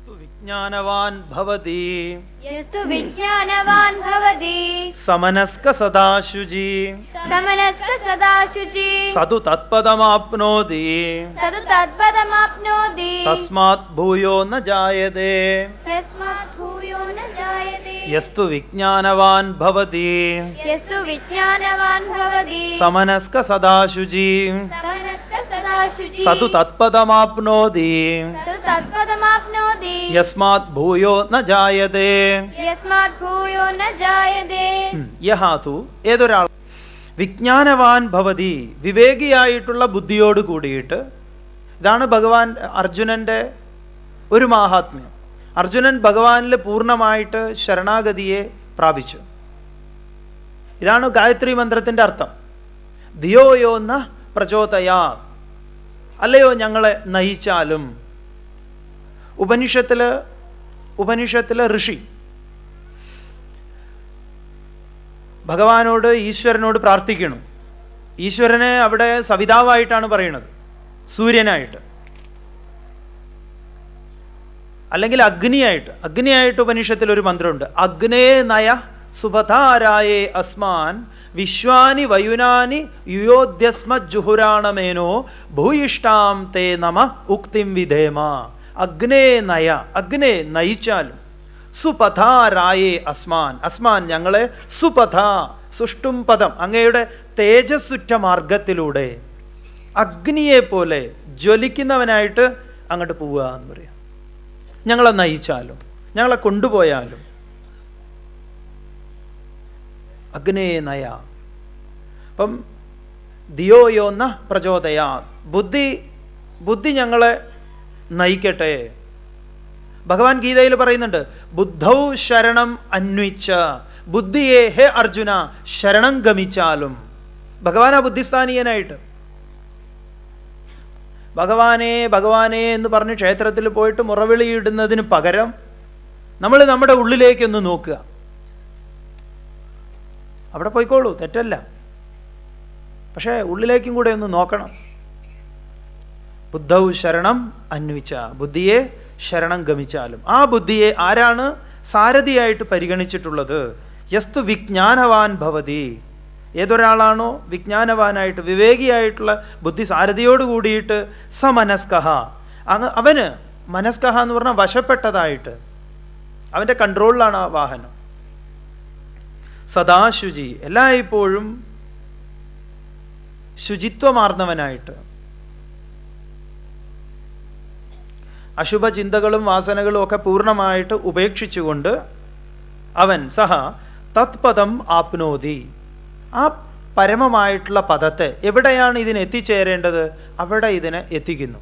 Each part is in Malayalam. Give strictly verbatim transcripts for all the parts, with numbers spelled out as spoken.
വിജ്ഞാനവാൻ ഭവതി യസ്തു വിജ്ഞാനവാൻ ഭവതി സമനസ്ക സദാശുചി സമനസ്ക സദാശുചി സതു തത്പദമാപ്നോതി സതു തത്പദമാപ്നോതി തസ്മാത് ഭൂയോ ന ജായതേ തസ്മാത് ഭൂയോ ന ജായതേ യസ്തു വിജ്ഞാനവാൻ ഭവതി യസ്തു വിജ്ഞാനവാൻ ഭവതി സമനസ്ക സദാശുചി സമനസ്ക സദാശുചി സതു തത്പദമാപ്നോതി സതു തത്പദമാപ്നോതി യസ്മാത് ഭൂയോ ന ജായതേ യസ്മാത് ഭൂയോ ന ജായതേ. യഹാതു ഏതൊരാൾ വിജ്ഞാനവാൻ ഭവതി വിവേകിയായിട്ടുള്ള ബുദ്ധിയോട് കൂടിയിട്ട്, ഇതാണ് ഭഗവാൻ അർജുനന്റെ ഒരു മാഹാത്മ്യം. അർജുനൻ ഭഗവാനിൽ പൂർണ്ണമായിട്ട് ശരണാഗതിയെ പ്രാപിച്ചു. ഇതാണ് ഗായത്രി മന്ത്രത്തിന്റെ അർത്ഥം. ധിയോയോ ന പ്രചോദയാ, അല്ലയോ ഞങ്ങളെ നയിച്ചാലും. ഉപനിഷത്തില് ഉപനിഷത്തിലെ ഋഷി ഭഗവാനോട് ഈശ്വരനോട് പ്രാർത്ഥിക്കണം. ഈശ്വരനെ അവിടെ സവിതാവായിട്ടാണ് പറയുന്നത്, സൂര്യനായിട്ട്, അല്ലെങ്കിൽ അഗ്നിയായിട്ട്. അഗ്നിയായിട്ട് ഉപനിഷത്തിൽ ഒരു മന്ത്രമുണ്ട്, അഗ്നേ നയ സുഭതാരായേ അസ്മാൻ വിശ്വാനി വയുനാനി യുയോദ്യസ്മജ്ജുഹുരാണമേനോ ഭൂയിഷ്ടാം തേ നമ ഉക്തിം വിധേമ. അഗ്നേ നയ, അഗ്നേ നയിച്ചാലും. സുപഥാരായേ അസ്മാൻ, അസ്മാൻ ഞങ്ങളെ, സുപഥ സുഷ്ടും പദം, അങ്ങയുടെ തേജസ്സുറ്റ മാർഗത്തിലൂടെ അഗ്നിയെ പോലെ ജ്വലിക്കുന്നവനായിട്ട് അങ്ങോട്ട് പോവുക എന്ന് പറയാം. ഞങ്ങളെ നയിച്ചാലും ഞങ്ങളെ കൊണ്ടുപോയാലും. അഗ്നേ നയ. അപ്പം ധിയോയോ ന പ്രചോദയാ, ബുദ്ധി ബുദ്ധി ഞങ്ങളെ നയിക്കട്ടെ. ഭഗവാൻ ഗീതയിൽ പറയുന്നുണ്ട്, ബുദ്ധൗ ശരണം അന്വിച്ച, ബുദ്ധിയെ ഹേ അർജുന ശരണം ഗമിച്ചാലും. ഭഗവാനാ ബുദ്ധിസ്ഥാനീയനായിട്ട്. ഭഗവാനെ ഭഗവാനെ എന്ന് പറഞ്ഞ് ക്ഷേത്രത്തിൽ പോയിട്ട് മുറവിളിയിടുന്നതിന് പകരം നമ്മൾ നമ്മുടെ ഉള്ളിലേക്കൊന്ന് നോക്കുക. അവിടെ പോയിക്കോളൂ, തെറ്റല്ല, പക്ഷേ ഉള്ളിലേക്കും കൂടെ ഒന്ന് നോക്കണം. ബുദ്ധൗ ശരണം അന്വിച്ച, ബുദ്ധിയെ ശരണം ഗമിച്ചാലും. ആ ബുദ്ധിയെ ആരാണ് സാരഥിയായിട്ട് പരിഗണിച്ചിട്ടുള്ളത്? യസ്തു വിജ്ഞാനവാൻ ഭവതി, ഏതൊരാളാണോ വിജ്ഞാനവാനായിട്ട് വിവേകിയായിട്ടുള്ള ബുദ്ധി സാരഥിയോട് കൂടിയിട്ട് സമനസ്കഹ, അങ്ങ് അവന് മനസ്കഹ എന്ന് പറഞ്ഞാൽ വശപ്പെട്ടതായിട്ട്, അവൻ്റെ കൺട്രോളിലാണ് ആ വാഹനം. സദാശുചി, എല്ലായ്പ്പോഴും ശുചിത്വമാർന്നവനായിട്ട്, അശുഭചിന്തകളും വാസനകളും ഒക്കെ പൂർണ്ണമായിട്ട് ഉപേക്ഷിച്ചുകൊണ്ട് അവൻ സഹ തത്പദം ആപ്നോതി, ആ പരമമായിട്ടുള്ള പദത്തെ, എവിടെയാണ് ഇതിന് എത്തിച്ചേരേണ്ടത് അവിടെ ഇതിനെ എത്തിക്കുന്നു.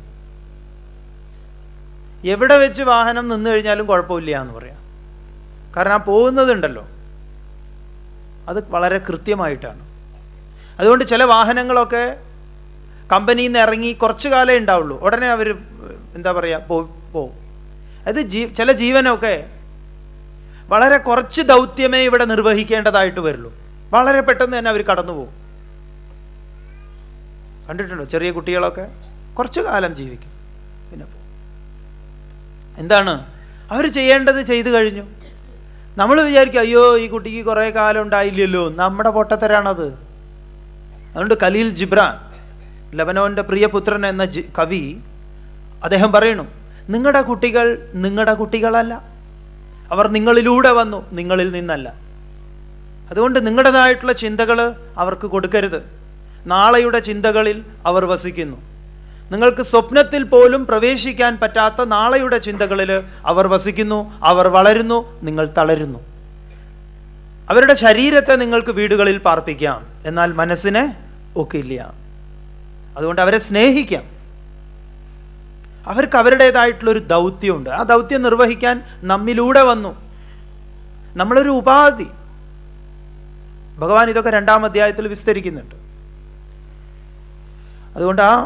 എവിടെ വെച്ച് വാഹനം നിന്ന് കഴിഞ്ഞാലും കുഴപ്പമില്ല എന്ന് പറയാം. കാരണം ആ പോകുന്നതുണ്ടല്ലോ അത് വളരെ കൃത്യമായിട്ടാണ്. അതുകൊണ്ട് ചില വാഹനങ്ങളൊക്കെ കമ്പനിയിൽ നിന്ന് ഇറങ്ങി കുറച്ചു കാലേ ഉണ്ടാവുള്ളൂ, ഉടനെ അവർ എന്താ പറയുക പോ പോവും. അത് ജീ ചില ജീവനൊക്കെ വളരെ കുറച്ച് ദൗത്യമേ ഇവിടെ നിർവഹിക്കേണ്ടതായിട്ട് വരുള്ളൂ, വളരെ പെട്ടെന്ന് തന്നെ അവർ കടന്നു പോകും. കണ്ടിട്ടുണ്ടോ? ചെറിയ കുട്ടികളൊക്കെ കുറച്ചു കാലം ജീവിക്കും, പിന്നെ പോകും. എന്താണ് അവർ ചെയ്യേണ്ടത് ചെയ്തു കഴിഞ്ഞു. നമ്മൾ വിചാരിക്കും അയ്യോ ഈ കുട്ടിക്ക് കുറേ കാലം ഉണ്ടായില്ലല്ലോ, നമ്മുടെ പൊട്ടത്തരാണത്. അതുകൊണ്ട് ഖലീൽ ജിബ്രാൻ, ലബനോന്റെ പ്രിയപുത്രൻ എന്ന കവി, അദ്ദേഹം പറയണു, നിങ്ങളുടെ കുട്ടികൾ നിങ്ങളുടെ കുട്ടികളല്ല, അവർ നിങ്ങളിലൂടെ വന്നു, നിങ്ങളിൽ നിന്നല്ല. അതുകൊണ്ട് നിങ്ങളുടേതായിട്ടുള്ള ചിന്തകൾ അവർക്ക് കൊടുക്കരുത്. നാളെയുടെ ചിന്തകളിൽ അവർ വസിക്കുന്നു. നിങ്ങൾക്ക് സ്വപ്നത്തിൽ പോലും പ്രവേശിക്കാൻ പറ്റാത്ത നാളെയുടെ ചിന്തകളിൽ അവർ വസിക്കുന്നു, അവർ വളരുന്നു, നിങ്ങൾ തളരുന്നു. അവരുടെ ശരീരത്തെ നിങ്ങൾക്ക് വീടുകളിൽ പാർപ്പിക്കാം, എന്നാൽ മനസ്സിനെ ഒക്കില്ല. അതുകൊണ്ട് അവരെ സ്നേഹിക്കാം. അവർക്ക് അവരുടേതായിട്ടുള്ളൊരു ദൗത്യമുണ്ട്. ആ ദൗത്യം നിർവഹിക്കാൻ നമ്മിലൂടെ വന്നു. നമ്മളൊരു ഉപാധി. ഭഗവാൻ ഇതൊക്കെ രണ്ടാം അധ്യായത്തിൽ വിസ്തരിക്കുന്നുണ്ട്. അതുകൊണ്ട് ആ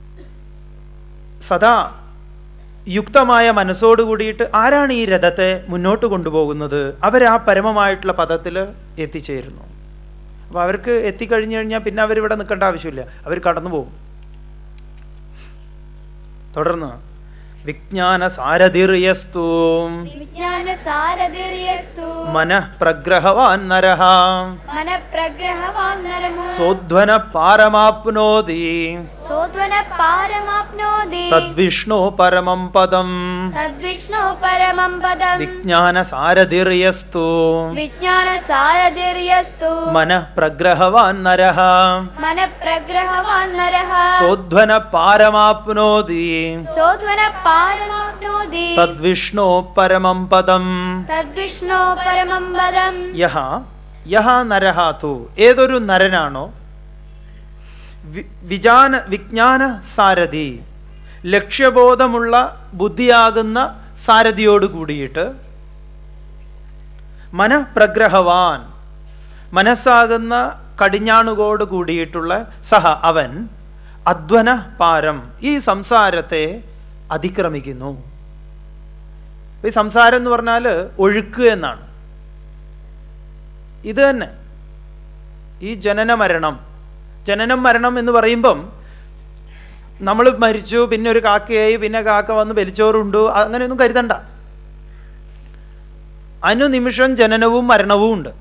സദാ യുക്തമായ മനസ്സോട് കൂടിയിട്ട് ആരാണ് ഈ രഥത്തെ മുന്നോട്ട് കൊണ്ടുപോകുന്നത്, അവർ ആ പരമമായിട്ടുള്ള പദത്തിൽ എത്തിച്ചേരുന്നു. അപ്പോൾ അവർക്ക് എത്തിക്കഴിഞ്ഞു കഴിഞ്ഞാൽ പിന്നെ അവരിവിടെ നിൽക്കേണ്ട ആവശ്യമില്ല, അവർ കടന്നു പോകും. തുടർന്ന് വിജ്ഞാന സാരഥിർയസ്തു വിജ്ഞാന സാരഥിർയസ്തു മനഃ പ്രഗ്രഹവാൻ നരഃ മനഃ പ്രഗ്രഹവാൻ നരഃ സോധ്വന പാരമാപ്നോതി സോധ്വന പാരമാപ്നോതി തദ്വിഷ്ണു പരമം പദം തദ്വിഷ്ണു പരമം പദം വിജ്ഞാന സാരഥിർയസ്തു വിജ്ഞാന സാരഥിർയസ്തു മനഃ പ്രഗ്രഹവാൻ നരഃ മനഃ പ്രഗ്രഹവാൻ നരഃ സോധ്വന പാരമാപ്നോതി സോധ്വന പാരമാപ്നോതി തദ്വിഷ്ണു പരമം പദം തദ്വിഷ്ണു പരമം പദം യഹ യഹ നരഃ തു ഏതൊരു നരനാണോ വിജാന വിജ്ഞാന സാരഥി ലക്ഷ്യബോധമുള്ള ബുദ്ധിയാകുന്ന സാരഥിയോട് കൂടിയിട്ട് മനഃപ്രഗ്രഹവാൻ മനസ്സാകുന്ന കടിഞ്ഞാണുകോട് കൂടിയിട്ടുള്ള സഹ അവൻ അധ്വന പാരം ഈ സംസാരത്തെ അതിക്രമിക്കുന്നു. ഈ സംസാരം എന്ന് പറഞ്ഞാൽ ഒഴുക്ക് എന്നാണ്. ഇത് തന്നെ ഈ ജനന മരണം ജനനം മരണം എന്ന് പറയുമ്പം നമ്മൾ മരിച്ചു, പിന്നെ ഒരു കാക്കയായി, പിന്നെ കാക്ക വന്ന് വലിച്ചോറുണ്ടു, അങ്ങനെയൊന്നും കരുതണ്ട. അനുനിമിഷം ജനനവും മരണവും ഉണ്ട്.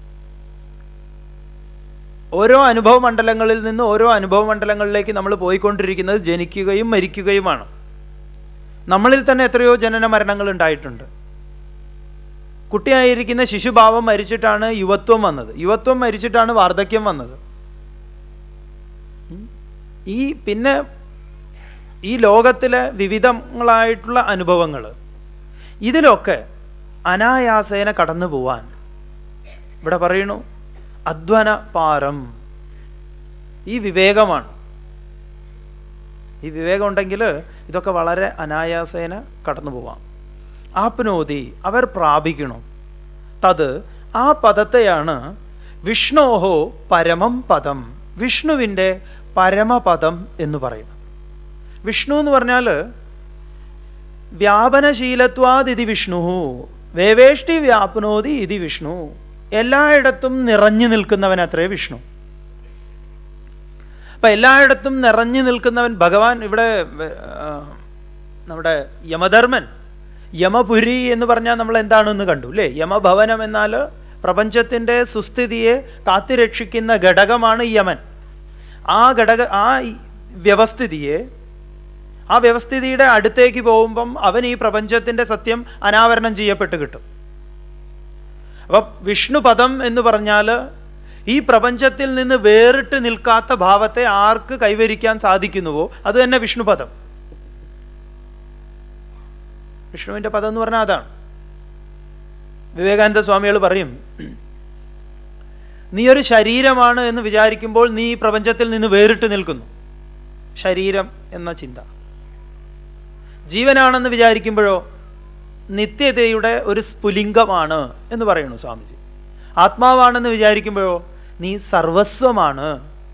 ഓരോ അനുഭവ മണ്ഡലങ്ങളിൽ നിന്ന് ഓരോ അനുഭവ മണ്ഡലങ്ങളിലേക്ക് നമ്മൾ പോയിക്കൊണ്ടിരിക്കുന്നത് ജനിക്കുകയും മരിക്കുകയുമാണ്. നമ്മളിൽ തന്നെ എത്രയോ ജനന മരണങ്ങൾ ഉണ്ടായിട്ടുണ്ട്. കുട്ടിയായിരിക്കുന്ന ശിശുഭാവം മരിച്ചിട്ടാണ് യുവത്വം വന്നത്, യുവത്വം മരിച്ചിട്ടാണ് വാർദ്ധക്യം വന്നത്. ഈ പിന്നെ ഈ ലോകത്തിലെ വിവിധങ്ങളായിട്ടുള്ള അനുഭവങ്ങൾ, ഇതിലൊക്കെ അനായാസേന കടന്നു പോവാൻ ഇവിടെ പറയണു അധ്വന പാരം. ഈ വിവേകമാണ്. ഈ വിവേകം ഉണ്ടെങ്കിൽ ഇതൊക്കെ വളരെ അനായാസേന കടന്നു പോവാം. ആപ്നോതി അവർ പ്രാപിക്കണം. തത് ആ പദത്തെയാണ് വിഷ്ണോഹോ പരമം പദം, വിഷ്ണുവിൻ്റെ പരമപദം എന്ന് പറയുന്നത്. വിഷ്ണു എന്ന് പറഞ്ഞാൽ വ്യാപനശീലത്വാദിതി വിഷ്ണു വേവേഷ്ടി വ്യാപ്നോതി ഇതി വിഷ്ണു, എല്ലായിടത്തും നിറഞ്ഞു നിൽക്കുന്നവൻ അത്രേ വിഷ്ണു. അപ്പൊ എല്ലായിടത്തും നിറഞ്ഞു നിൽക്കുന്നവൻ ഭഗവാൻ. ഇവിടെ നമ്മുടെ യമധർമ്മൻ യമപുരി എന്ന് പറഞ്ഞാൽ നമ്മൾ എന്താണെന്ന് കണ്ടു അല്ലേ? യമഭവനം എന്നാൽ പ്രപഞ്ചത്തിൻ്റെ സുസ്ഥിതിയെ കാത്തുരക്ഷിക്കുന്ന ഘടകമാണ് യമൻ. ആ ഘടക ആ വ്യവസ്ഥിതിയെ ആ വ്യവസ്ഥിതിയുടെ അടുത്തേക്ക് പോകുമ്പം അവൻ ഈ പ്രപഞ്ചത്തിൻ്റെ സത്യം അനാവരണം ചെയ്യപ്പെട്ട് കിട്ടും. അപ്പം വിഷ്ണുപദം എന്ന് പറഞ്ഞാൽ ഈ പ്രപഞ്ചത്തിൽ നിന്ന് വേറിട്ട് നിൽക്കാത്ത ഭാവത്തെ ആർക്ക് കൈവരിക്കാൻ സാധിക്കുന്നുവോ അത് തന്നെ വിഷ്ണുപദം. വിഷ്ണുവിൻ്റെ പദം എന്ന് പറഞ്ഞാൽ അതാണ്. വിവേകാനന്ദ സ്വാമികൾ പറയും, നീ ഒരു ശരീരമാണ് എന്ന് വിചാരിക്കുമ്പോൾ നീ ഈ പ്രപഞ്ചത്തിൽ നിന്ന് വേറിട്ട് നിൽക്കുന്നു. ശരീരം എന്ന ചിന്ത. ജീവനാണെന്ന് വിചാരിക്കുമ്പോഴോ നിത്യതയുടെ ഒരു സ്ഫുലിംഗമാണ് എന്ന് പറയുന്നു സ്വാമിജി. ആത്മാവാണെന്ന് വിചാരിക്കുമ്പോഴോ നീ സർവസ്വമാണ്.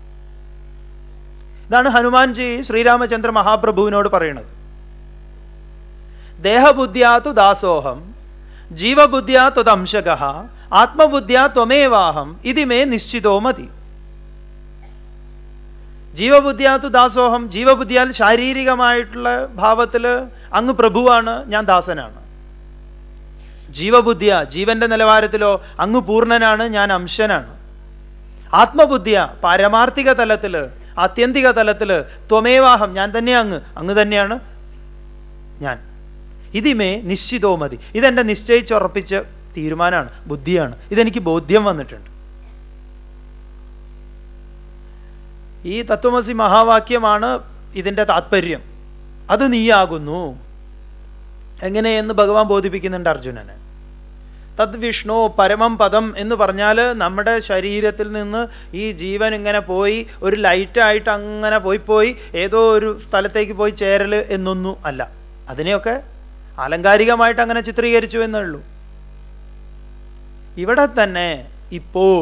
ഇതാണ് ഹനുമാൻജി ശ്രീരാമചന്ദ്ര മഹാപ്രഭുവിനോട് പറയുന്നത്. ദേഹബുദ്ധ്യാതു ദാസോഹം ജീവബുദ്ധ്യാ ത്വദംശകഃ ആത്മബുദ്ധ്യാ ത്വമേവാഹം ഇതി മേ നിശ്ചിതോ മതി. ജീവബുദ്ധ്യാതു ദാസോഹം, ജീവബുദ്ധിയാൽ ശാരീരികമായിട്ടുള്ള ഭാവത്തിൽ അങ്ങ് പ്രഭുവാണ്, ഞാൻ ദാസനാണ്. ജീവബുദ്ധിയ ജീവന്റെ നിലവാരത്തിലോ അങ്ങ് പൂർണ്ണനാണ്, ഞാൻ അംശനാണ്. ആത്മബുദ്ധിയ പാരമാർത്ഥിക തലത്തില് ആത്യന്തിക തലത്തില് ത്വമേവാഹം, ഞാൻ തന്നെ അങ്ങ്, അങ്ങ് തന്നെയാണ് ഞാൻ. ഇതിമേ നിശ്ചിതോ മതി, ഇതെന്റെ നിശ്ചയിച്ചുറപ്പിച്ച തീരുമാനമാണ്, ബുദ്ധിയാണ്, ഇതെനിക്ക് ബോധ്യം വന്നിട്ടുണ്ട്. ഈ തത്വമസി മഹാവാക്യമാണ് ഇതിൻ്റെ താത്പര്യം. അത് നീയാകുന്നു എങ്ങനെയെന്ന് ഭഗവാൻ ബോധിപ്പിക്കുന്നുണ്ട് അർജുനന്. തദ് വിഷ്ണു പരമം പദം എന്ന് പറഞ്ഞാൽ നമ്മുടെ ശരീരത്തിൽ നിന്ന് ഈ ജീവൻ ഇങ്ങനെ പോയി ഒരു ലൈറ്റായിട്ട് അങ്ങനെ പോയി പോയി ഏതോ ഒരു സ്ഥലത്തേക്ക് പോയി ചേരൽ എന്നൊന്നും അല്ല. അതിനെയൊക്കെ ആലങ്കാരികമായിട്ട് അങ്ങനെ ചിത്രീകരിച്ചു എന്നേ ഉള്ളൂ. ഇവിടെ തന്നെ ഇപ്പോൾ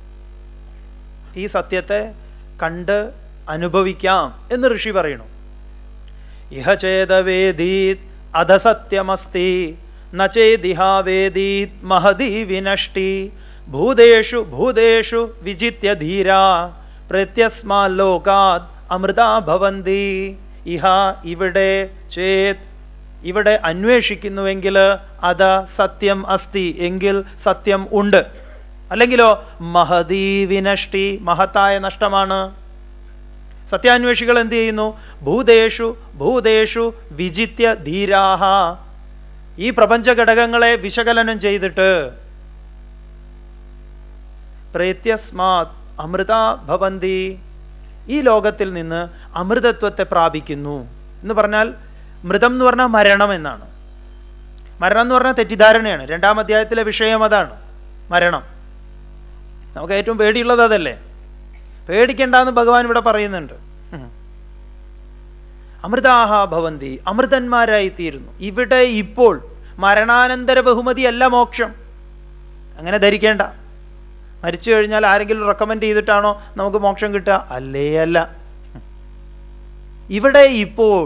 ഈ സത്യത്തെ കണ്ട് അനുഭവിക്കാം എന്ന് ഋഷി പറയണു. ഇഹ ചേതവേദീത് അധസത്യമസ്തി നചേദിഹാവേദീത് മഹദീ വിനഷ്ടി ഭൂതേഷു ഭൂതേഷു വിജിത്യ ധീരാ പ്രത്യസ്മാൽ ലോകാത് അമൃതാ ഭവന്തി. ഇഹ ഇവിടെ ചേത് ഇവിടെ അന്വേഷിക്കുന്നുവെങ്കിൽ അത് സത്യം അസ്തി, എങ്കിൽ സത്യം ഉണ്ട്. അല്ലെങ്കിലോ മഹതീ വിനഷ്ടി, മഹത്തായ നഷ്ടമാണ്. സത്യാന്വേഷികൾ എന്ത് ചെയ്യുന്നു? ഭൂതേഷു ഭൂതേഷു വിജിത്യ ധീരാഹ, ഈ പ്രപഞ്ച ഘടകങ്ങളെ വിശകലനം ചെയ്തിട്ട് പ്രേത്യസ്മാത് അമൃത ഭവന്തി, ഈ ലോകത്തിൽ നിന്ന് അമൃതത്വത്തെ പ്രാപിക്കുന്നു. എന്ന് പറഞ്ഞാൽ മൃതം എന്ന് പറഞ്ഞാൽ മരണം എന്നാണ്. മരണം എന്ന് പറഞ്ഞാൽ തെറ്റിദ്ധാരണയാണ്. രണ്ടാം അധ്യായത്തിലെ വിഷയം അതാണ്, മരണം. നമുക്ക് ഏറ്റവും പേടിയുള്ളത് അതല്ലേ. പേടിക്കേണ്ടെന്ന് ഭഗവാൻ ഇവിടെ പറയുന്നുണ്ട്. അമൃതാഹ ഭവന്തി, അമൃതന്മാരായി തീരുന്നു. ഇവിടെ ഇപ്പോൾ മരണാനന്തര ബഹുമതി അല്ല മോക്ഷം, അങ്ങനെ ധരിക്കേണ്ട. മരിച്ചു കഴിഞ്ഞാൽ ആരെങ്കിലും റെക്കമെൻഡ് ചെയ്തിട്ടാണോ നമുക്ക് മോക്ഷം കിട്ടുക? അല്ലേ അല്ല. ഇവിടെ ഇപ്പോൾ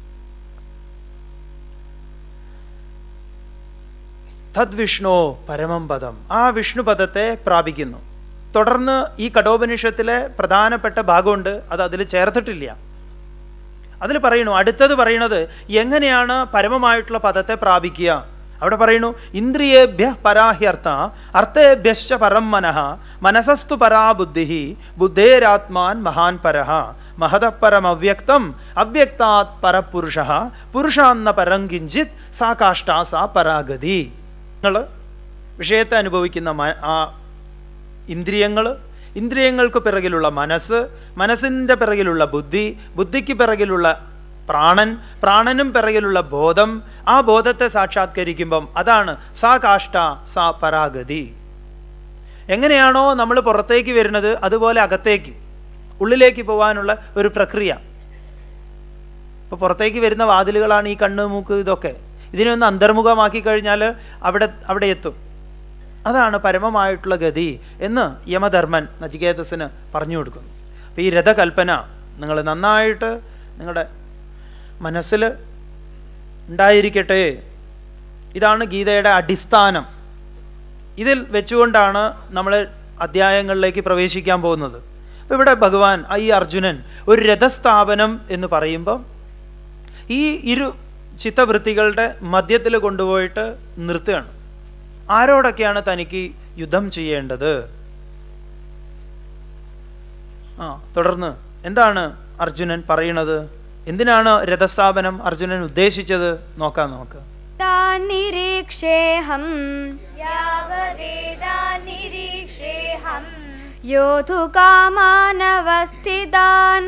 തദ്വിഷ്ണോ പരമം പദം, ആ വിഷ്ണുപദത്തെ പ്രാപിക്കുന്നു. തുടർന്ന് ഈ കഠോപനിഷത്തിലെ പ്രധാനപ്പെട്ട ഭാഗമുണ്ട്, അത് അതിൽ ചേർത്തിട്ടില്ല. അതിൽ പറയണു, അടുത്തത് പറയണത് എങ്ങനെയാണ് പരമമായിട്ടുള്ള പദത്തെ പ്രാപിക്കുക. അവിടെ പറയുന്നു, ഇന്ദ്രിയേഭ്യ പരാഹ്യർത്ഥ അർത്ഥേഭ്യശ്ച പരം മനഃ മനസസ്തു പരാ ബുദ്ധി ബുദ്ധേരാത്മാൻ മഹാൻ പരഃ മഹതഃ പരം അവ്യക്തം അവ്യക്താത് പരപുരുഷ പുരുഷാന്ന പരം കിഞ്ചിത് സാ കാഷ്ടാ സാ പരാഗതി. നിങ്ങൾ വിഷയത്തെ അനുഭവിക്കുന്ന ആ ഇന്ദ്രിയങ്ങൾ, ഇന്ദ്രിയങ്ങൾക്ക് പിറകിലുള്ള മനസ്സ്, മനസ്സിൻ്റെ പിറകിലുള്ള ബുദ്ധി, ബുദ്ധിക്ക് പിറകിലുള്ള പ്രാണൻ, പ്രാണനും പിറകിലുള്ള ബോധം, ആ ബോധത്തെ സാക്ഷാത്കരിക്കുമ്പം അതാണ് സാ കാഷ്ട സാ പരാഗതി. എങ്ങനെയാണോ നമ്മൾ പുറത്തേക്ക് വരുന്നത് അതുപോലെ അകത്തേക്ക് ഉള്ളിലേക്ക് പോകാനുള്ള ഒരു പ്രക്രിയ. ഇപ്പൊ പുറത്തേക്ക് വരുന്ന വാതിലുകളാണ് ഈ കണ്ണ്, മൂക്ക്, ഇതൊക്കെ. ഇതിനെ ഒന്ന് അന്തർമുഖമാക്കി കഴിഞ്ഞാൽ അവിടെ അവിടെ എത്തും. അതാണ് പരമമായിട്ടുള്ള ഗതി എന്ന് യമധർമ്മൻ നചികേതസിന് പറഞ്ഞു കൊടുക്കുന്നു. അപ്പൊ ഈ രഥകൽപ്പന നിങ്ങൾ നന്നായിട്ട് നിങ്ങളുടെ മനസ്സിൽ ഉണ്ടായിരിക്കട്ടെ. ഇതാണ് ഗീതയുടെ അടിസ്ഥാനം. ഇതിൽ വെച്ചുകൊണ്ടാണ് നമ്മൾ അധ്യായങ്ങളിലേക്ക് പ്രവേശിക്കാൻ പോകുന്നത്. ഇവിടെ ഭഗവാൻ ഈ അർജുനൻ ഒരു രഥസ്ഥാപനം എന്ന് പറയുമ്പം ഈ ഇരു ചിത്തവൃത്തികളുടെ മധ്യത്തിൽ കൊണ്ടുപോയിട്ട് നിർത്തുകയാണ്. ആരോടൊക്കെയാണ് തനിക്ക് യുദ്ധം ചെയ്യേണ്ടത്? ആ തുടർന്ന് എന്താണ് അർജുനൻ പറയുന്നത്? എന്തിനാണ് രഥസ്ഥാപനം അർജുനൻ ഉദ്ദേശിച്ചത്? നോക്കാം നമുക്ക്. നിരീക്ഷേഹം യാവദേദാനിരീക്ഷേഹം യോധുകാമാനവസ്ഥിതാൻ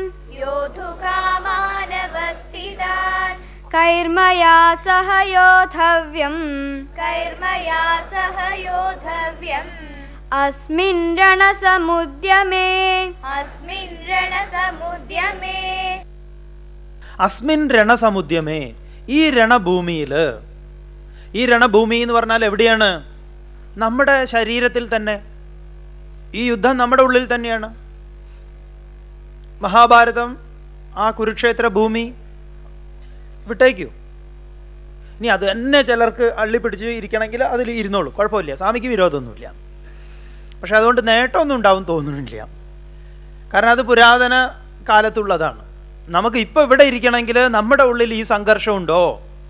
യോധുകാമാനവസ്ഥിതാൻ കൈർമയാ സഹ യോധവ്യം കൈർമയാ സഹ യോധവ്യം അസ്മിൻ രണസമുദ്യമേ അസ്മിൻ രണസമുദ്യമേ അസ്മിൻ രണസമുദ്യമേ, ഈ രണഭൂമിയിൽ. ഈ രണഭൂമി എന്ന് പറഞ്ഞാൽ എവിടെയാണ്? നമ്മുടെ ശരീരത്തിൽ തന്നെ. ഈ യുദ്ധം നമ്മുടെ ഉള്ളിൽ തന്നെയാണ്. മഹാഭാരതം, ആ കുരുക്ഷേത്ര ഭൂമി വിട്ടേക്കൂ. ഇനി അത് തന്നെ ചിലർക്ക് അള്ളിപ്പിടിച്ച് ഇരിക്കണമെങ്കിൽ അതിൽ ഇരുന്നോളൂ, കുഴപ്പമില്ല, സ്വാമിക്ക് വിരോധമൊന്നുമില്ല. പക്ഷെ അതുകൊണ്ട് നേട്ടമൊന്നും ഉണ്ടാവും തോന്നുന്നില്ല. കാരണം അത് പുരാതന കാലത്തുള്ളതാണ്. നമുക്ക് ഇപ്പം ഇവിടെ ഇരിക്കണമെങ്കിൽ നമ്മുടെ ഉള്ളിൽ ഈ സംഘർഷമുണ്ടോ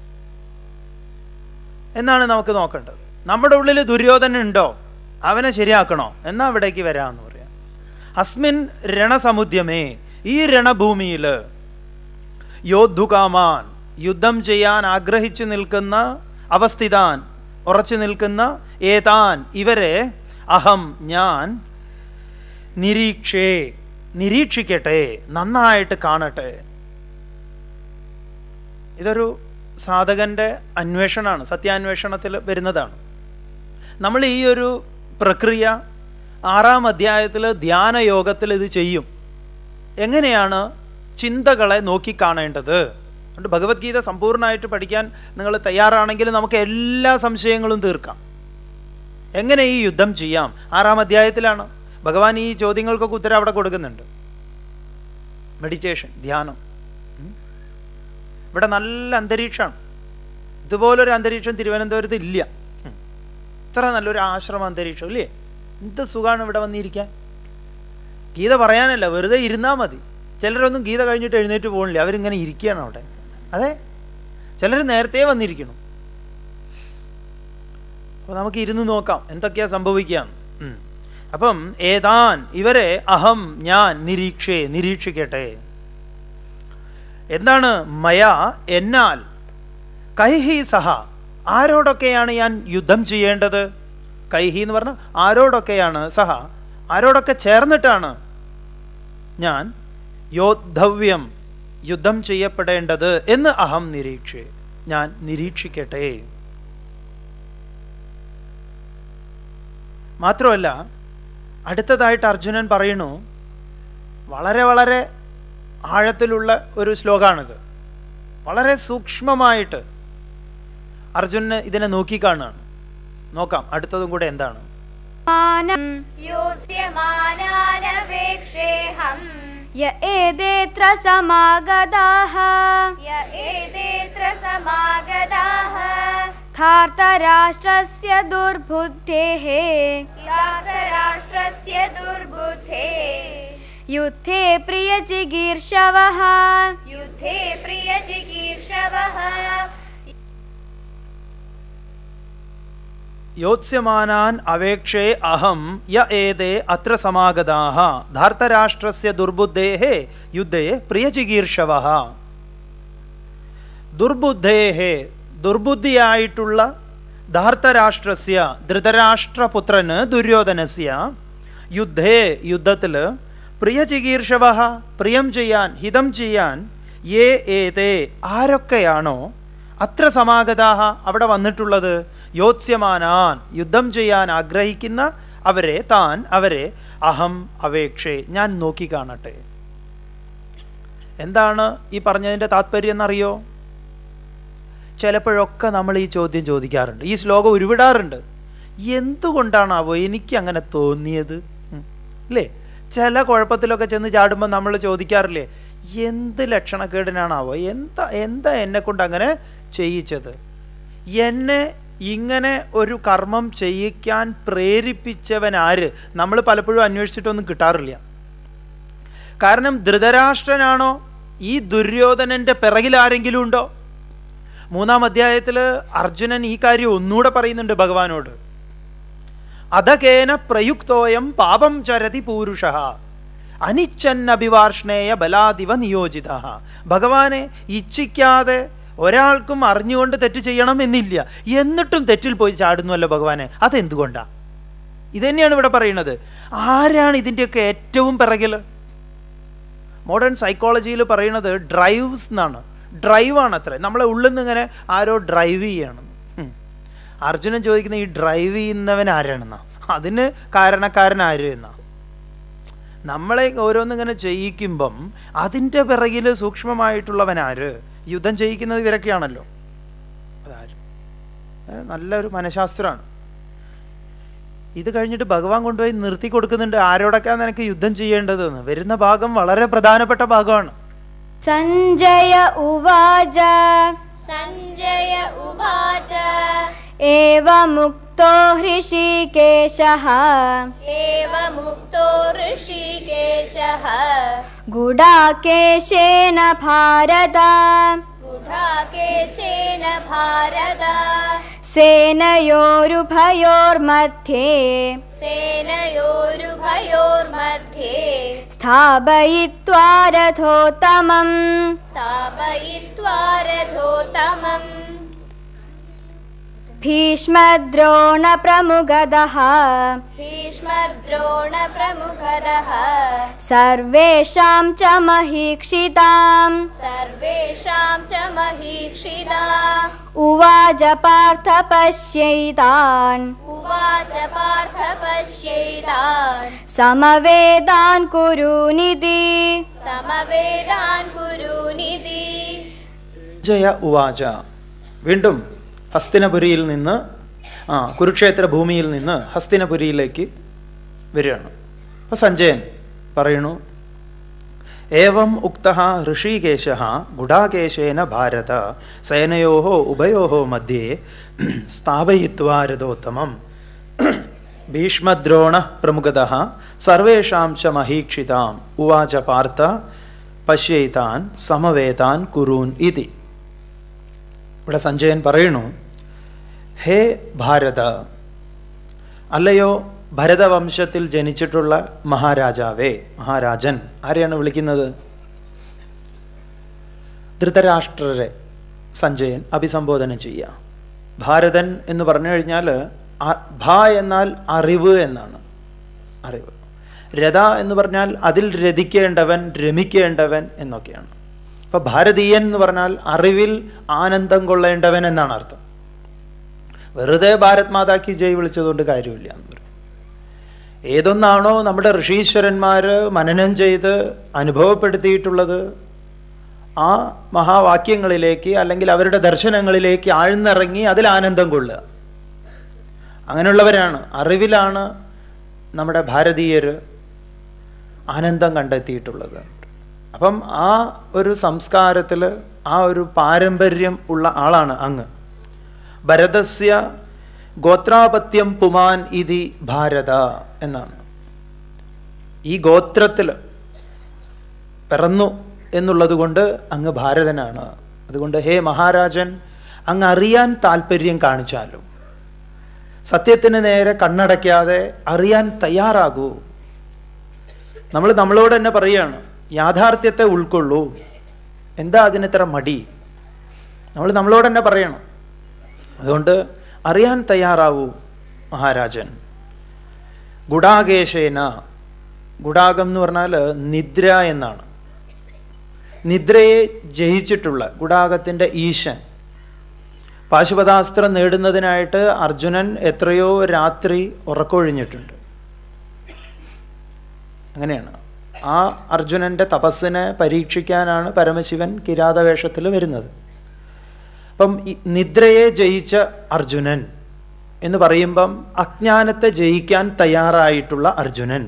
എന്നാണ് നമുക്ക് നോക്കേണ്ടത്. നമ്മുടെ ഉള്ളിൽ ദുര്യോധനൻ ഉണ്ടോ? അവനെ ശരിയാക്കണോ? എന്നാ അവിടേക്ക് വരാമെന്ന് പറയാം. അസ്മിൻ രണസമുദ്യമേ, ഈ രണഭൂമിയിൽ യോദ്ധുകാമാൻ, യുദ്ധം ചെയ്യാൻ ആഗ്രഹിച്ചു നിൽക്കുന്ന, അവസ്ഥിതാൻ, ഉറച്ചു നിൽക്കുന്ന, ഏതാൻ, ഇവരെ അഹം, ഞാൻ, നിരീക്ഷേ, നിരീക്ഷിക്കട്ടെ, നന്നായിട്ട് കാണട്ടെ. ഇതൊരു സാധകന്റെ അന്വേഷണമാണ്, സത്യാന്വേഷണത്തിൽ വരുന്നതാണ്. നമ്മൾ ഈ ഒരു പ്രക്രിയ ആറാം അധ്യായത്തിൽ ധ്യാനയോഗത്തിൽ ഇത് ചെയ്യും. എങ്ങനെയാണ് ചിന്തകളെ നോക്കിക്കാണേണ്ടത്? അതുകൊണ്ട് ഭഗവത്ഗീത സമ്പൂർണ്ണമായിട്ട് പഠിക്കാൻ നിങ്ങൾ തയ്യാറാണെങ്കിൽ നമുക്ക് എല്ലാ സംശയങ്ങളും തീർക്കാം. എങ്ങനെ ഈ യുദ്ധം ചെയ്യാം? ആറാം അധ്യായത്തിലാണ് ഭഗവാൻ ഈ ചോദ്യങ്ങൾക്കൊക്കെ ഉത്തരം അവിടെ കൊടുക്കുന്നുണ്ട്. മെഡിറ്റേഷൻ, ധ്യാനം. ഇവിടെ നല്ല അന്തരീക്ഷമാണ്. ഇതുപോലൊരു അന്തരീക്ഷം തിരുവനന്തപുരത്ത് ഇല്ല. ഇത്ര നല്ലൊരു ആശ്രമ അന്തരീക്ഷം ഇല്ലേ? എന്ത് സുഖമാണ് ഇവിടെ വന്നിരിക്കാൻ. ഗീത പറയാനല്ല, വെറുതെ ഇരുന്നാൽ മതി. ചിലരൊന്നും ഗീത കഴിഞ്ഞിട്ട് എഴുന്നേറ്റ് പോകണില്ല, അവരിങ്ങനെ ഇരിക്കുകയാണ് അവിടെ. അതെ, ചിലർ നേരത്തെ വന്നിരിക്കണം. അപ്പോൾ നമുക്ക് ഇരുന്ന് നോക്കാം എന്തൊക്കെയാ സംഭവിക്കാം. അപ്പം ഏതാൻ ഇവരെ അഹം ഞാൻ നിരീക്ഷേ നിരീക്ഷിക്കട്ടെ. എന്താണ് മയ എന്നാൽ, കൈഹി സഹ ആരോടൊക്കെയാണ് ഞാൻ യുദ്ധം ചെയ്യേണ്ടത്? കൈഹി എന്ന് പറഞ്ഞാൽ ആരോടൊക്കെയാണ്, സഹ ആരോടൊക്കെ ചേർന്നിട്ടാണ് ഞാൻ യോദ്ധവ്യം യുദ്ധം ചെയ്യപ്പെടേണ്ടത് എന്ന് അഹം നിരീക്ഷേ ഞാൻ നിരീക്ഷിക്കട്ടെ. മാത്രമല്ല അടുത്തതായിട്ട് അർജുനൻ പറയുന്നു, വളരെ വളരെ ആഴത്തിലുള്ള ഒരു ശ്ലോകമാണിത്. വളരെ സൂക്ഷ്മമായിട്ട് അർജുനന് ഇതിനെ നോക്കിക്കാണുകയാണ്. നോക്കാം അടുത്തതും കൂടെ എന്താണ്. യ ഏതേത്ര സമാഗതാഃ യ ഏതേത്ര സമാഗതാഃ ധാർതരാഷ്ട്രസ്യ ദുർബുദ്ധേഃ ധാർതരാഷ്ട്രസ്യ ദുർബുദ്ധേഃ യുദ്ധേ പ്രിയചികീർഷവഃ യുദ്ധേ പ്രിയചികീർഷവഃ യോത്സ്യമാനാൻ അവേക്ഷേ അഹം യ ഏതേ അത്ര സമാഗതാഃ ധാർതരാഷ്ട്രസ്യ ദുർബുദ്ധേഃ യുദ്ധേ പ്രിയചികീർഷവഃ. ദുർബുദ്ധേഃ ദുർബുദ്ധിയായിട്ടുള്ള ധാർതരാഷ്ട്രസ്യ ധൃതരാഷ്ട്രപുത്രന് ദുര്യോധനസ്യ യുദ്ധേ യുദ്ധത്തില് പ്രിയചികീർഷവഃ പ്രിയം ചെയ്യാൻ ഹിതം ചെയ്യാൻ യേ ഏതേ ആരൊക്കെയാണോ അത്ര സമാഗതാഃ അവിടെ വന്നിട്ടുള്ളത്, യോത്സ്യമാനാൻ യുദ്ധം ചെയ്യാൻ ആഗ്രഹിക്കുന്ന അവരെ താൻ അവരെ അഹം അവേക്ഷേ ഞാൻ നോക്കി കാണട്ടെ. എന്താണ് ഈ പറഞ്ഞതിൻ്റെ താത്പര്യം എന്നറിയോ? ചിലപ്പോഴൊക്കെ നമ്മൾ ഈ ചോദ്യം ചോദിക്കാറുണ്ട്, ഈ ശ്ലോകം ഉരുവിടാറുണ്ട്. എന്തുകൊണ്ടാണാവോ എനിക്ക് അങ്ങനെ തോന്നിയത് അല്ലേ? ചില കുഴപ്പത്തിലൊക്കെ ചെന്ന് ചാടുമ്പോൾ നമ്മൾ ചോദിക്കാറില്ലേ, എന്ത് ലക്ഷണക്കേടിനാണാവോ, എന്താ എന്താ എന്നെ കൊണ്ട് അങ്ങനെ ചെയ്യിച്ചത്, എന്നെ ഇങ്ങനെ ഒരു കർമ്മം ചെയ്യിക്കാൻ പ്രേരിപ്പിച്ചവൻ ആര്? നമ്മൾ പലപ്പോഴും അന്വേഷിച്ചിട്ടൊന്നും കിട്ടാറില്ല. കാരണം ധൃതരാഷ്ട്രനാണോ, ഈ ദുര്യോധനന്റെ പിറകിൽ ആരെങ്കിലും ഉണ്ടോ? മൂന്നാം അധ്യായത്തിൽ അർജുനൻ ഈ കാര്യം ഒന്നുകൂടെ പറയുന്നുണ്ട് ഭഗവാനോട്. അധകേന പ്രയുക്തോയം പാപം ചരതി പൂരുഷഃ അനിച്ഛന്നഭിവാർഷ്ണേയ ബലാദിവ നിയോജിത. ഭഗവാനെ ഇച്ഛിക്കാതെ ഒരാൾക്കും അറിഞ്ഞുകൊണ്ട് തെറ്റ് ചെയ്യണം എന്നില്ല, എന്നിട്ടും തെറ്റിൽ പോയി ചാടുന്നുവല്ലോ ഭഗവാനെ, അതെന്തുകൊണ്ടാ? ഇതന്നെയാണ് ഇവിടെ പറയുന്നത്. ആരാണ് ഇതിൻ്റെയൊക്കെ ഏറ്റവും പിറകിൽ? മോഡേൺ സൈക്കോളജിയിൽ പറയുന്നത് ഡ്രൈവ്സ് എന്നാണ്. ഡ്രൈവാണ് അത്ര, നമ്മളെ ഉള്ളിൽ നിന്ന് ഇങ്ങനെ ആരോ ഡ്രൈവ് ചെയ്യണം. അർജുനൻ ചോദിക്കുന്ന ഈ ഡ്രൈവ് ചെയ്യുന്നവൻ ആരാണെന്നാ, അതിന് കാരണക്കാരൻ ആര് എന്നാ. നമ്മളെ ഓരോന്നിങ്ങനെ ചെയ്യിക്കുമ്പം അതിൻ്റെ പിറകിൽ സൂക്ഷ്മമായിട്ടുള്ളവൻ ആര്? യുദ്ധം ചെയ്യിക്കുന്നത് ഇവരൊക്കെയാണല്ലോ. അതാര്? നല്ലൊരു മനഃശാസ്ത്രമാണ്. ഇത് കഴിഞ്ഞിട്ട് ഭഗവാൻ കൊണ്ടുപോയി നിർത്തി കൊടുക്കുന്നുണ്ട്, ആരോടൊക്കെയാണ് നിനക്ക് യുദ്ധം ചെയ്യേണ്ടതെന്ന്. വരുന്ന ഭാഗം വളരെ പ്രധാനപ്പെട്ട ഭാഗമാണ്. സഞ്ജയ ഉവാച സഞ്ജയ ഉവാച ഏവമുക്തോ ഹൃഷീകേശഃ ഏവമുക്തോ ഹൃഷീകേശഃ ഗുഡാകേശേന ഭാരത ഗുഡാകേശേന ഭാരത സേനയോരുഭയോർമധ്യേ സേനയോരുഭയോർമധ്യേ സ്ഥാപയിത്വാ രഥോത്തമം സ്ഥാപയിത്വാ രഥോത്തമം ഭീഷ്മദ്രോണ പ്രമുഖദഃ ഭീഷ്മദ്രോണ പ്രമുഖദഃ സർവേഷാം ച മഹീക്ഷിതാം സർവേഷാം ച മഹീക്ഷിതാ ഉവാച പാർത്ഥ പശ്യൈതാൻ ഉവാച പാർത്ഥ പശ്യൈതാൻ സമവേദാൻ കുരുനിധി സമവേദാൻ കുരുനിധി. ജയ ഉവാച വീണ്ടും ഹസ്തിനപുരിയിൽ നിന്ന് ആ കുരുക്ഷേത്ര ഭൂമിയിൽ നിന്ന് ഹസ്തിനപുരിയിലേക്ക് വരികയാണ്. അപ്പോൾ സഞ്ജയൻ പറയുന്നു, ഏവം ഉക്തഃ ഋഷികേശഃ ഗുഡാകേശേന ഭാരത സേനയോः ഉഭയോः മധ്യേ സ്ഥാപയിത്വാ രഥോത്തമം ഭീഷ്മദ്രോണഃ പ്രമുഖദഃ സർവേഷാം ച മഹീക്ഷിതാം ഉവാച പാർത്ഥ പശ്യൈതാൻ സമവേതാൻ കുരൂൻ ഇതി. ഇവിടെ സഞ്ജയൻ പറയണു, ഹേ ഭാരത, അല്ലയോ ഭരതവംശത്തിൽ ജനിച്ചിട്ടുള്ള മഹാരാജാവേ, മഹാരാജൻ. ആരെയാണ് വിളിക്കുന്നത്? ധൃതരാഷ്ട്രരെ സഞ്ജയൻ അഭിസംബോധന ചെയ്യുക. ഭാരതൻ എന്ന് പറഞ്ഞു കഴിഞ്ഞാൽ ഭ എന്നാൽ അറിവ് എന്നാണ്. അറിവ്. രഥ എന്ന് പറഞ്ഞാൽ അതിൽ രതിക്കേണ്ടവൻ, രമിക്കേണ്ടവൻ എന്നൊക്കെയാണ്. അപ്പൊ ഭാരതീയൻ എന്ന് പറഞ്ഞാൽ അറിവിൽ ആനന്ദം കൊള്ളേണ്ടവൻ എന്നാണ് അർത്ഥം. വെറുതെ ഭാരത് മാതാ കി ജയ് വിളിച്ചതുകൊണ്ട് കാര്യമില്ല എന്ന് പറയും. ഏതൊന്നാണോ നമ്മുടെ ഋഷീശ്വരന്മാര് മനനം ചെയ്ത് അനുഭവപ്പെടുത്തിയിട്ടുള്ളത്, ആ മഹാവാക്യങ്ങളിലേക്ക് അല്ലെങ്കിൽ അവരുടെ ദർശനങ്ങളിലേക്ക് ആഴ്ന്നിറങ്ങി അതിൽ ആനന്ദം കൊള്ളുക. അങ്ങനെയുള്ളവരാണ്, അറിവിലാണ് നമ്മുടെ ഭാരതീയർ ആനന്ദം കണ്ടെത്തിയിട്ടുള്ളത്. അപ്പം ആ ഒരു സംസ്കാരത്തിൽ, ആ ഒരു പാരമ്പര്യം ഉള്ള ആളാണ് അങ്ങ്. ഭരതസ്യ ഗോത്രാപത്യം പുമാൻ ഇതി ഭാരത എന്നാണ്. ഈ ഗോത്രത്തിൽ പിറന്നു എന്നുള്ളത് കൊണ്ട് അങ്ങ് ഭാരതനാണ്. അതുകൊണ്ട് ഹേ മഹാരാജൻ, അങ്ങ് അറിയാൻ താല്പര്യം കാണിച്ചാലും സത്യത്തിന് നേരെ കണ്ണടയ്ക്കാതെ അറിയാൻ തയ്യാറാകൂ. നമ്മൾ നമ്മളോട് തന്നെ പറയുകയാണ്, യാഥാർത്ഥ്യത്തെ ഉൾക്കൊള്ളൂ. എന്താ അതിനിത്ര മടി? നമ്മൾ നമ്മളോട് തന്നെ പറയണം. അതുകൊണ്ട് അറിയാൻ തയ്യാറാവൂ മഹാരാജൻ. ഗുഡാകേശേന, ഗുഡാകം എന്ന് പറഞ്ഞാൽ നിദ്ര എന്നാണ്. നിദ്രയെ ജയിച്ചിട്ടുള്ള ഗുഡാകത്തിൻ്റെ ഈശൻ. പാശുപതാസ്ത്രം നേടുന്നതിനായിട്ട് അർജുനൻ എത്രയോ രാത്രി ഉറക്കൊഴിഞ്ഞിട്ടുണ്ട്. അങ്ങനെയാണ്. ആ അർജുനന്റെ തപസ്സിനെ പരീക്ഷിക്കാനാണ് പരമശിവൻ കിരാതവേഷത്തിൽ വരുന്നത്. അപ്പം നിദ്രയെ ജയിച്ച അർജുനൻ എന്ന് പറയുമ്പം അജ്ഞാനത്തെ ജയിക്കാൻ തയ്യാറായിട്ടുള്ള അർജുനൻ.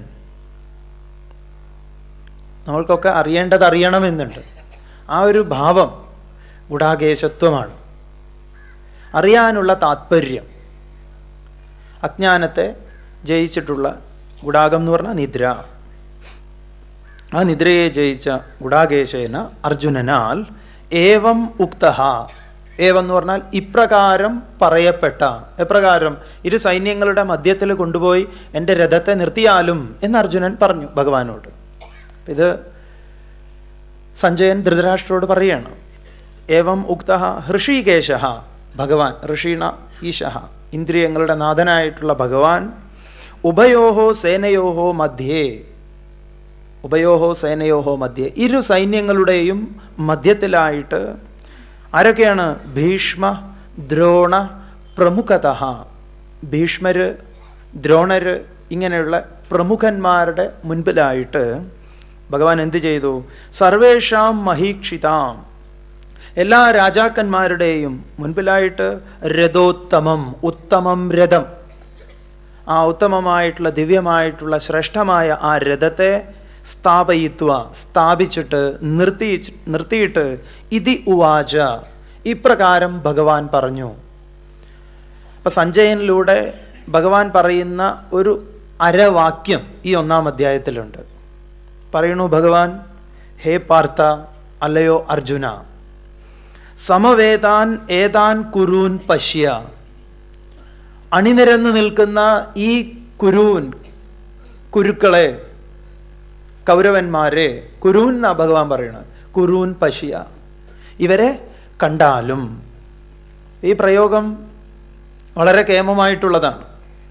നമ്മൾക്കൊക്കെ അറിയേണ്ടത് അറിയണമെന്നുണ്ട്. ആ ഒരു ഭാവം ഗുഡാകേശത്വമാണ്. അറിയാനുള്ള താത്പര്യം. അജ്ഞാനത്തെ ജയിച്ചിട്ടുള്ള ഗുഡാകം എന്ന് പറഞ്ഞാൽ നിദ്ര. ആ നിദ്രയെ ജയിച്ച ഗുഡാകേശേന അർജുനനാൽ ഏവം ഉക്തഃ. ഏവം എന്ന് പറഞ്ഞാൽ ഇപ്രകാരം പറയപ്പെട്ട. എപ്രകാരം? ഇരു സൈന്യങ്ങളുടെ മധ്യത്തിൽ കൊണ്ടുപോയി എൻ്റെ രഥത്തെ നിർത്തിയാലും എന്ന് അർജുനൻ പറഞ്ഞു ഭഗവാനോട്. ഇത് സഞ്ജയൻ ധൃതരാഷ്ട്രോട് പറയാണ്. ഏവം ഉക്തഃ ഹൃഷീകേശഃ. ഭഗവാൻ ഋഷീണ ഈശഃ, ഇന്ദ്രിയങ്ങളുടെ നാഥനായിട്ടുള്ള ഭഗവാൻ ഉഭയോഹോ സേനയോഹോ മധ്യേ. ഉഭയോഹോ സേനയോഹോ മധ്യേ, ഇരു സൈന്യങ്ങളുടെയും മധ്യത്തിലായിട്ട് ആരൊക്കെയാണ്? ഭീഷ്മ ദ്രോണ പ്രമുഖതഃ. ഭീഷ്മര്, ദ്രോണര്, ഇങ്ങനെയുള്ള പ്രമുഖന്മാരുടെ മുൻപിലായിട്ട് ഭഗവാൻ എന്ത് ചെയ്തു? സർവേഷാം മഹീക്ഷിതാം, എല്ലാ രാജാക്കന്മാരുടെയും മുൻപിലായിട്ട് രഥോത്തമം, ഉത്തമം രഥം, ആ ഉത്തമമായിട്ടുള്ള ദിവ്യമായിട്ടുള്ള ശ്രേഷ്ഠമായ ആ രഥത്തെ സ്ഥാപയിത്വ, സ്ഥാപിച്ചിട്ട് നിർത്തി നിർത്തിയിട്ട് ഇതി ഉവാച, ഇപ്രകാരം ഭഗവാൻ പറഞ്ഞു. അപ്പൊ സഞ്ജയനിലൂടെ ഭഗവാൻ പറയുന്ന ഒരു അരവാക്യം ഈ ഒന്നാം അധ്യായത്തിലുണ്ട്. പറയണു ഭഗവാൻ, ഹേ പാർത്ഥ, അല്ലയോ അർജുന, സമവേതാൻ ഏതാൻ കുരൂൻ പശ്യ. അണിനിരന്ന് നിൽക്കുന്ന ഈ കുരൂൻ, കുരുക്കളെ, കൗരവന്മാരെ, കുരൂൻ എന്നാ ഭഗവാൻ പറയണത്. കുരൂൻ പശ്യ, ഇവരെ കണ്ടാലും. ഈ പ്രയോഗം വളരെ കേമമായിട്ടുള്ളതാണ്.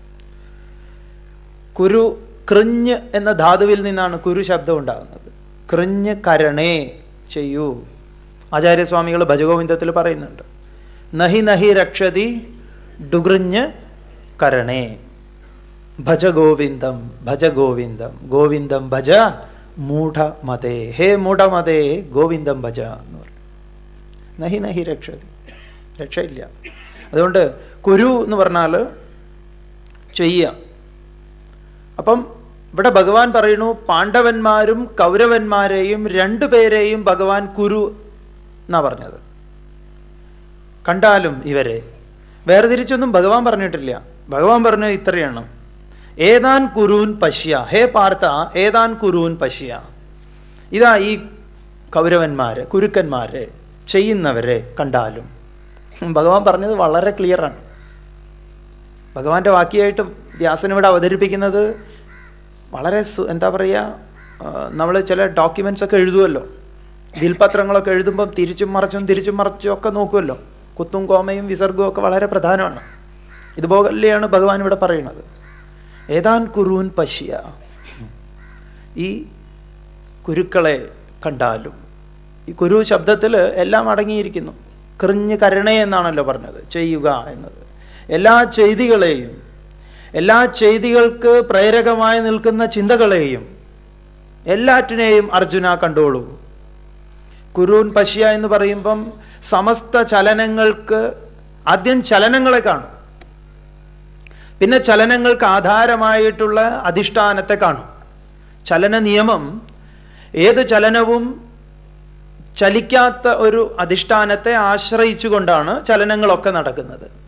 കുരു, കൃഞ്ഞ് എന്ന ധാതുവിൽ നിന്നാണ് കുരു ശബ്ദം ഉണ്ടാകുന്നത്. കൃഞ്ഞ് കരണേ ചെയ്യൂ. ആചാര്യസ്വാമികൾ ഭജഗോവിന്ദത്തിൽ പറയുന്നുണ്ട്, നഹി നഹി രക്ഷതി ഡുകൃഞ്ഞ് കരണേ. ഭജ ഗോവിന്ദം, ഭജ ഗോവിന്ദം, ഗോവിന്ദം ഭജ മൂഢമതേ. ഹേ മൂഢമതേ, ഗോവിന്ദം ഭജ എന്ന് പറയും. നഹി നഹി രക്ഷതി, രക്ഷയില്ല. അതുകൊണ്ട് കുരു എന്ന് പറഞ്ഞാൽ ചെയ്യാം. അപ്പം ഇവിടെ ഭഗവാൻ പറയുന്നു, പാണ്ഡവന്മാരും കൗരവന്മാരെയും രണ്ടുപേരെയും ഭഗവാൻ കുരു എന്നാ പറഞ്ഞത്. കണ്ടാലും ഇവരെ വേർതിരിച്ചൊന്നും ഭഗവാൻ പറഞ്ഞിട്ടില്ല. ഭഗവാൻ പറഞ്ഞു ഇത്രയാണ്, ഏതാൻ കുരൂൻ പശ്യ. ഹേ പാർത്ഥ, ഏതാൻ കുരൂൻ പശ്യ. ഇതാ ഈ കൗരവന്മാരെ, കുരുക്കന്മാരെ, ചെയ്യുന്നവരെ കണ്ടാലും ഭഗവാൻ പറഞ്ഞത് വളരെ ക്ലിയറാണ്. ഭഗവാന്റെ വാക്യമായിട്ട് വ്യാസൻ ഇവിടെ അവതരിപ്പിക്കുന്നത് വളരെ എന്താ പറയുക, നമ്മൾ ചില ഡോക്യുമെൻറ്റ്സ് ഒക്കെ എഴുതുമല്ലോ, വിൽപത്രങ്ങളൊക്കെ എഴുതുമ്പം തിരിച്ചും മറച്ചും തിരിച്ചും മറച്ചും ഒക്കെ നോക്കുമല്ലോ. കുത്തും കോമയും വിസർഗവും ഒക്കെ വളരെ പ്രധാനമാണ്. ഇതുപോലെയാണ് ഭഗവാൻ ഇവിടെ പറയുന്നത്. ഏതാൻ കുരുൻ പശ്യ, ഈ കുരുക്കളെ കണ്ടാലും. ഈ കുരു ശബ്ദത്തിൽ എല്ലാം അടങ്ങിയിരിക്കുന്നു. കൃഞ്ഞ് കരുണേ എന്നാണല്ലോ പറഞ്ഞത്, ചെയ്യുക എന്നത്. എല്ലാ ചെയ്തികളെയും, എല്ലാ ചെയ്തികൾക്ക് പ്രേരകമായി നിൽക്കുന്ന ചിന്തകളെയും എല്ലാറ്റിനെയും അർജുന കണ്ടോളൂ. കുരുൻ പശ്യ എന്ന് പറയുമ്പം സമസ്ത ചലനങ്ങൾക്ക് ആദ്യം ചലനങ്ങളെ കാണും, പിന്നെ ചലനങ്ങൾക്ക് ആധാരമായിട്ടുള്ള അധിഷ്ഠാനത്തെ കാണും. ചലന നിയമം, ഏത് ചലനവും ചലിക്കാത്ത ഒരു അധിഷ്ഠാനത്തെ ആശ്രയിച്ചുകൊണ്ടാണ് ചലനങ്ങളൊക്കെ നടക്കുന്നത്.